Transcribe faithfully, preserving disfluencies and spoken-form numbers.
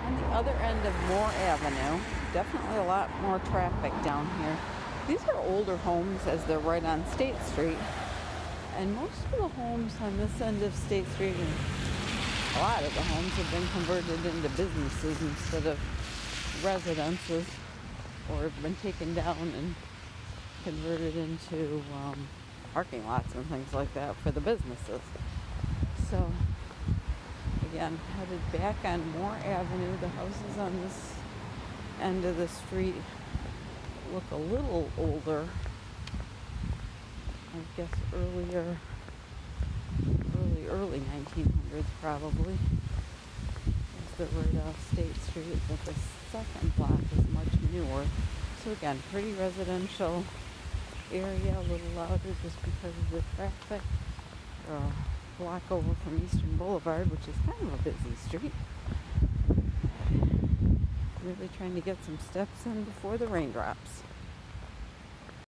on the other end of Monroe Avenue. Definitely a lot more traffic down here. These are older homes as they're right on State Street. And most of the homes on this end of State Street, and a lot of the homes have been converted into businesses instead of residences, or have been taken down and converted into um, parking lots and things like that for the businesses. So again, headed back on Monroe Avenue. The houses on this end of the street look a little older. I guess earlier, early, early nineteen hundreds probably. Is the right off State Street, but the second block is much newer. So again, pretty residential area, a little louder just because of the traffic. Uh, block over from Eastern Boulevard, which is kind of a busy street. Really trying to get some steps in before the raindrops.